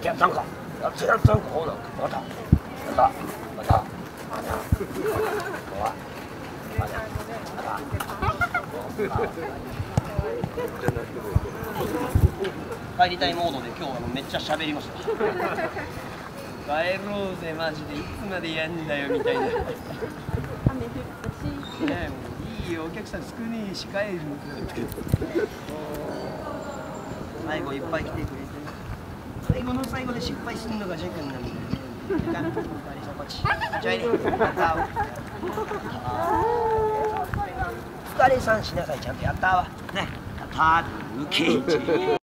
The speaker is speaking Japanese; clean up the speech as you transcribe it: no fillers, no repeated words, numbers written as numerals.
ってやったんか。やってやったんか。ほうなんか。また。また。また。また。帰りたいモードで今日はめっちゃ喋りました。帰ろうぜマジでいつまでやんだよみたいな。雨降ったし。いやもういいよお客さん少ねえし帰る。最後いっぱい来てくれて、最後の最後で失敗するのがジェイ君なんだよね。こっち。こっちおいで。疲れさんしなさいちゃんとやったわ。ね。やったー。ウケー。